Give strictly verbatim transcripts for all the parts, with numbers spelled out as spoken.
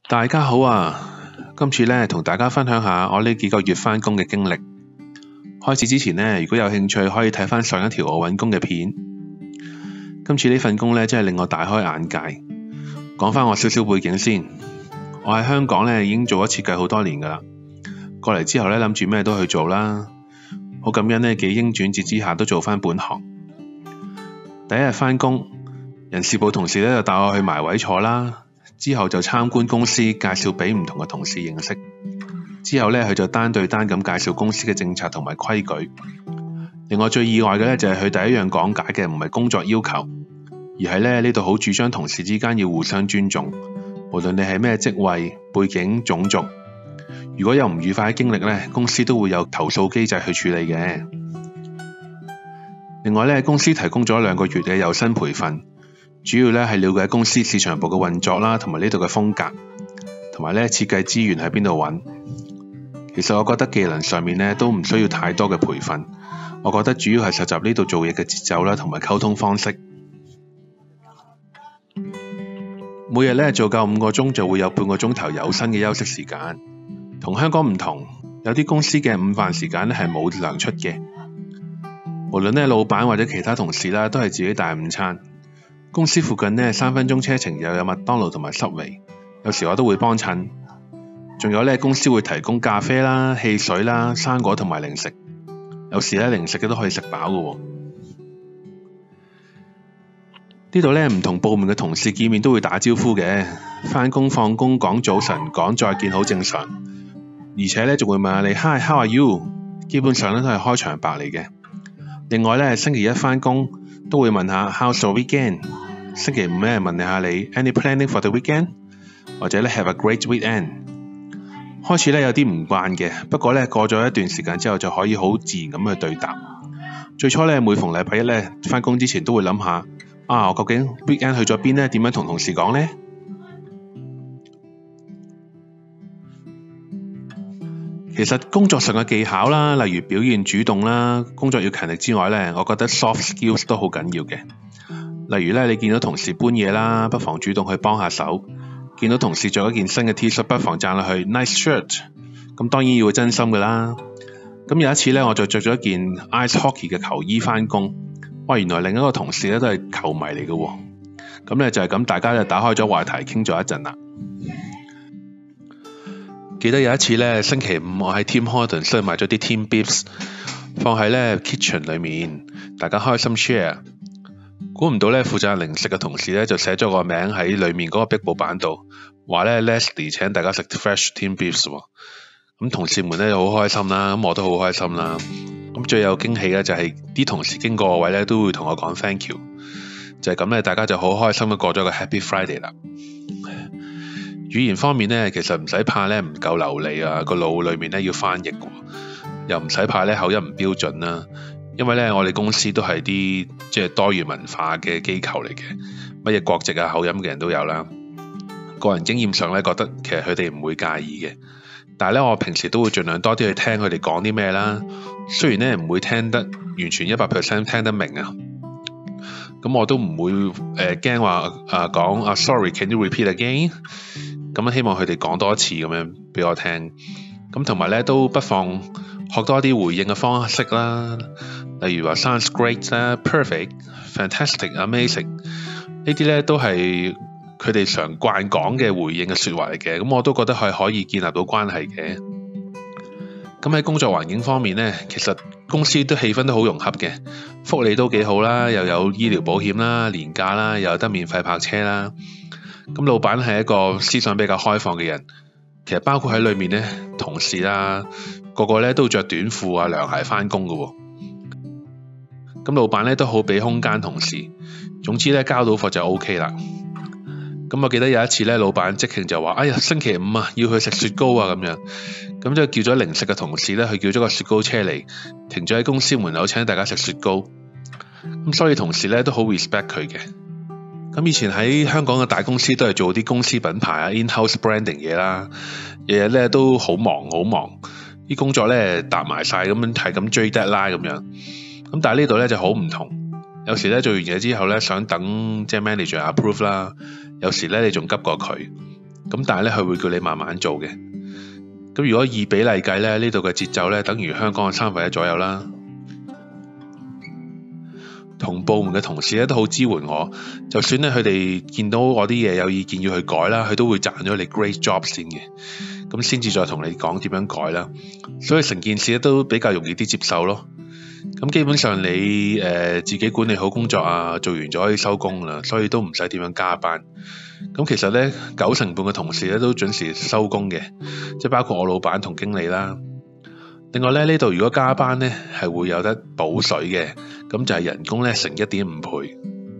大家好啊！今次咧同大家分享下我呢幾個月返工嘅經歷。開始之前呢，如果有興趣可以睇返上一條我揾工嘅片。今次呢份工咧真係令我大開眼界。講返我少少背景先，我喺香港咧已經做咗設計好多年噶啦。過嚟之後咧諗住咩都去做啦，好感恩呢，幾經轉折之下都做返本行。第一日返工，人事部同事咧就帶我去埋位坐啦。之後就參觀公司，介紹俾唔同嘅同事認識。之後咧，佢就單對單咁介紹公司嘅政策同埋規矩。令我最意外嘅咧，就係佢第一樣講解嘅唔係工作要求，而係咧呢度好主張同事之間要互相尊重，無論你係咩職位、背景、種族。如果有唔愉快嘅經歷咧，公司都會有投訴機制去處理嘅。另外咧，公司提供咗兩個月嘅有薪培訓。主要咧係了解公司市場部嘅運作啦，同埋呢度嘅風格，同埋咧設計資源喺邊度揾。其實我覺得技能上面咧都唔需要太多嘅培訓，我覺得主要係實習呢度做嘢嘅節奏啦，同埋溝通方式。每日咧做夠五個鐘就會有半個鐘頭有薪嘅休息時間，同香港唔同，有啲公司嘅午飯時間咧係冇糧出嘅。無論咧老闆或者其他同事啦，都係自己帶午餐。公司附近呢，三分鐘車程又有麥當勞同埋 Subway， 有時我都會幫襯。仲有呢，公司會提供咖啡啦、汽水啦、生果同埋零食。有時呢，零食嘅都可以食飽嘅。呢度呢，唔同部門嘅同事見面都會打招呼嘅，返工放工講早晨、講再見好正常。而且呢，仲會問下你 Hi how are you？ 基本上呢，都係開場白嚟嘅。另外呢，星期一返工都會問下 How's your weekend？星期五咧問下你 Any planning for the weekend？ 或者咧 Have a great weekend。開始咧有啲唔慣嘅，不過咧過咗一段時間之後就可以好自然咁去對答。最初咧每逢禮拜一咧返工之前都會諗下啊，我究竟 weekend 去咗邊咧？點樣同同事講呢？其實工作上嘅技巧啦，例如表現主動啦，工作要勤力之外咧，我覺得 soft skills 都好緊要嘅。例如咧，你見到同事搬嘢啦，不妨主動去幫下手；見到同事着一件新嘅 T 恤，不妨讚落去 Nice shirt。咁當然要真心㗎啦。咁有一次咧，我就着咗一件 ice hockey 嘅球衣返工。哇！原來另一個同事咧都係球迷嚟嘅喎。咁咧就係咁，大家就打開咗話題傾咗一陣啦。記得有一次咧，星期五我喺 Tim Hortons 所以買咗啲 Team Beefs 放喺咧 kitchen 裏面，大家開心 share。估唔到咧，負責零食嘅同事咧就寫咗個名喺裏面嗰個壁布板度，話咧 Leslie 請大家食 fresh Team Beefs 喎。咁同事們咧就好開心啦，咁我都好開心啦。咁最有驚喜嘅就係啲同事經過我位咧都會同我講 thank you， 就係咁咧，大家就好開心咁過咗個 Happy Friday 啦。語言方面咧，其實唔使怕咧唔夠流利啊，個腦裏面咧要翻譯，又唔使怕咧口音唔標準啦。因為咧，我哋公司都係啲即係多元文化嘅機構嚟嘅，乜嘢國籍啊、口音嘅人都有啦。個人經驗上咧，覺得其實佢哋唔會介意嘅。但係咧，我平時都會盡量多啲去聽佢哋講啲咩啦。雖然咧唔會聽得完全一百 percent 聽得明啊，咁我都唔會誒驚話誒講啊 sorry，can you repeat again？ 咁希望佢哋講多一次咁樣俾我聽。咁同埋咧，都不妨學多啲回應嘅方式啦。例如話 sounds great 啦、perfect、fantastic、amazing 呢啲咧都係佢哋常慣講嘅回應嘅説話嚟嘅，咁我都覺得係可以建立到關係嘅。咁喺工作環境方面咧，其實公司都氣氛都好融洽嘅，福利都幾好啦，又有醫療保險啦、年假啦，又有得免費泊車啦。咁老闆係一個思想比較開放嘅人，其實包括喺裏面咧，同事啦個個咧都着短褲啊、涼鞋返工嘅喎。咁老闆咧都好俾空間同事，總之咧交到貨就 O K 啦。咁我記得有一次咧，老闆即興就話：哎呀，星期五啊，要去食雪糕啊咁樣。咁就叫咗零食嘅同事咧，去叫咗個雪糕車嚟，停咗喺公司門口請大家食雪糕。咁所以同事咧都好 respect 佢嘅。咁以前喺香港嘅大公司都係做啲公司品牌啊 in-house branding 嘢啦，日日咧都好忙好忙，啲工作咧搭埋晒咁樣，係咁追 deadline 咁樣。咁但係呢度咧就好唔同，有時咧做完嘢之後咧想等即係 manager approve 啦，有時咧你仲急過佢。 咁但係咧佢會叫你慢慢做嘅。咁如果以比例計咧，呢度嘅節奏咧等於香港嘅三分一左右啦。同部門嘅同事咧都好支援我，就算咧佢哋見到我啲嘢有意見要去改啦，佢都會讚咗你 great job 先嘅，咁先至再同你講點樣改啦。所以成件事咧都比較容易啲接受咯。咁基本上你誒、呃、自己管理好工作啊，做完就可以收工啦，所以都唔使點樣加班。咁其實咧九成半嘅同事咧都準時收工嘅，即係包括我老闆同經理啦。另外咧呢度如果加班咧係會有得補水嘅，咁就係人工咧乘一點五倍。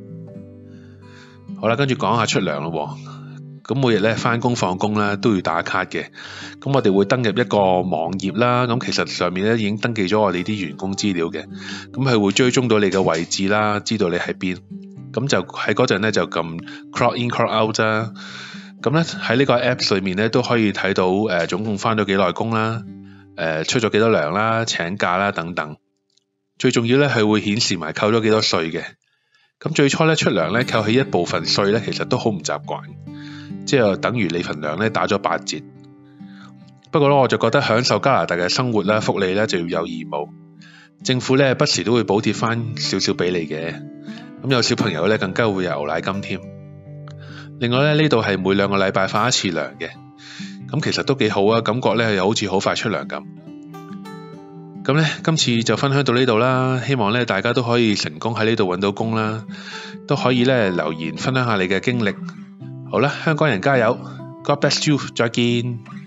好啦，跟住講下出糧咯。咁每日咧返工放工啦都要打卡嘅，咁我哋會登入一個網頁啦，咁其實上面咧已經登記咗我哋啲員工資料嘅，咁係會追蹤到你嘅位置啦，知道你喺邊，咁就喺嗰陣咧就撳 clock in clock out 啫。咁咧喺呢個 app 裏面咧都可以睇到誒、呃、總共返咗幾耐工啦，誒、呃、出咗幾多糧啦，請假啦等等。最重要咧係會顯示埋扣咗幾多稅嘅。咁最初咧出糧咧扣起一部分稅咧，其實都好唔習慣。即係等於你份糧咧打咗八折。不過咧我就覺得享受加拿大嘅生活啦、福利咧就要有義務，政府咧不時都會補貼翻少少俾你嘅。咁有小朋友咧更加會有牛奶金添。另外咧呢度係每兩個禮拜發一次糧嘅，咁其實都幾好啊，感覺咧又好似好快出糧咁。咁咧今次就分享到呢度啦，希望咧大家都可以成功喺呢度揾到工啦，都可以咧留言分享下你嘅經歷。好啦，香港人加油 ！God bless you，再見。